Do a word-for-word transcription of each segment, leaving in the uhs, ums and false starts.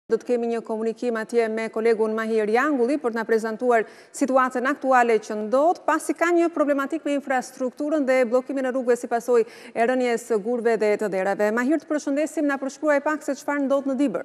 Do të kemi një komunikim atje me kolegun Mahir Jangulli për të na prezantuar situatën aktuale që ndodh, pasi ka një problematik me infrastrukturën dhe bllokimin e rrugëve si pasojë e rënies së gurve dhe të derave. Mahir, të përshëndesim, na përshkruaj pak se çfarë ndodh në Dibër.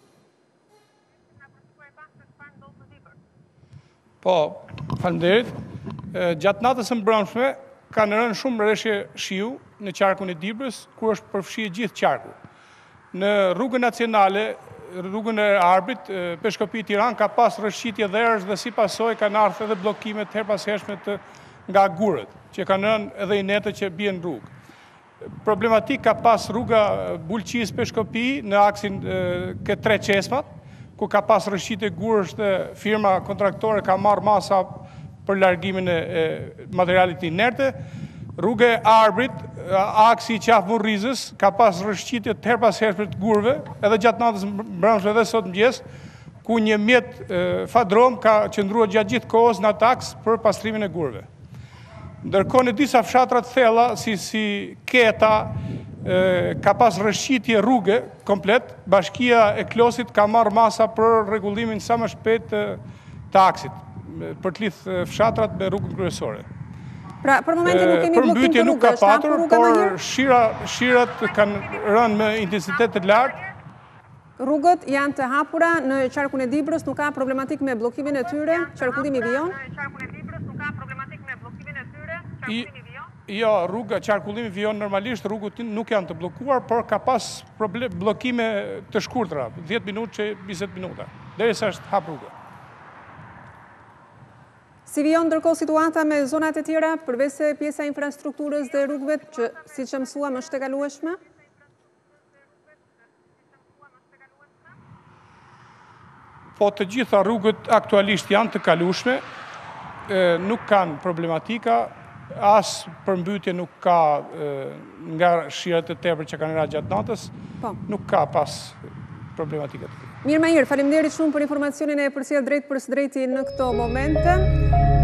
Po, faleminderit. Gjatë natës së mbrëmshme kanë rënë shumë rreshje shiu në qarkun e Dibrës, ku është përfshirë gjithë qarku. Në rrugën nacionale, rrugën e Arbrit, Peshkopi Tiranë ka pas rrëshqitje dherësh dhe si pasojë kanë ardhur edhe bllokimet her pas hershme të nga gurët, që kanë rënë edhe inete që bien në rrugë. Problematik ka pas rruga Bulqis Peshkopi në aksin ke tre qesmat, ku ka pas rrëshqitje gurësh dhe firma kontraktore ka marrë masa për largimin e materialit inerte. Rruga e Arbrit, aksi i qafë Murrizës, ka pas rrëshqitje të her pas hershme të gurëve, edhe gjatë natës mbrëmshme edhe sot mëngjes, ku një mjet fadrom ka qëndruar gjatë gjithë kohës në atë aks për pastrimin e gurëve. Ndërkohë në disa fshatra të thella, si si Keta, ka pas rrëshqitje rrugë komplet, Bashkia e Klosit ka marrë masa për rregullimin sa më shpejt të aksit, për të lidhë fshatrat me rrugën kryesore. Pra, për momentin nuk kemi bllokim të nuk ka rrugës, patur, por shira, shirat kanë rënë me intensitet të lartë. Rrugët janë të hapura në qarkun e Dibrës, nuk ka problematik me bllokimin e tyre, qarkullimi vijon? Jo, rruga, qarkullimi vijon normalisht, rrugët nuk janë të bllokuar, por ka pas bllokime të shkurtra, dhjetë minutë që njëzet minuta, derisa është hap rruga. Si vijon ndërkohë situata me zonat e tjera, përveç se pjesa e infrastrukturës dhe rrugëve, që siç e mësuam është e kalueshme? Po të gjitha rrugët aktualisht janë të kalueshme, nuk kanë problematika, as përmbytje nuk ka nga shirat e tepër që kanë rënë gjatë natës, nuk ka pas problematika të tjera. Mirë Mahir, faleminderit shumë për informacionin e përcjellë drejt për së drejti në këto momente.